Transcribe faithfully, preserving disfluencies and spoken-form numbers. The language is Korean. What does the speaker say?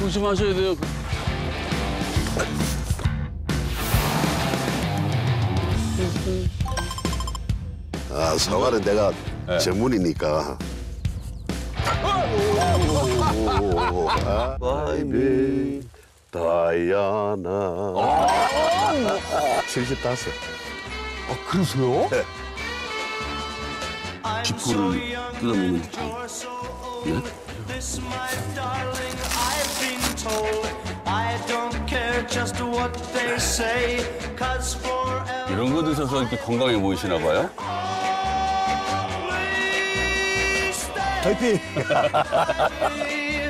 조심하셔야 돼요. 아, 사과는 내가 네. 전문이니까. 바이비 다이아나. 칠십다섯. 아, 그러세요? 네. 지포를 뜯어먹는 장. 예? 이런 거 드셔서 이렇게 건강해 보이시나 봐요? 화이팅!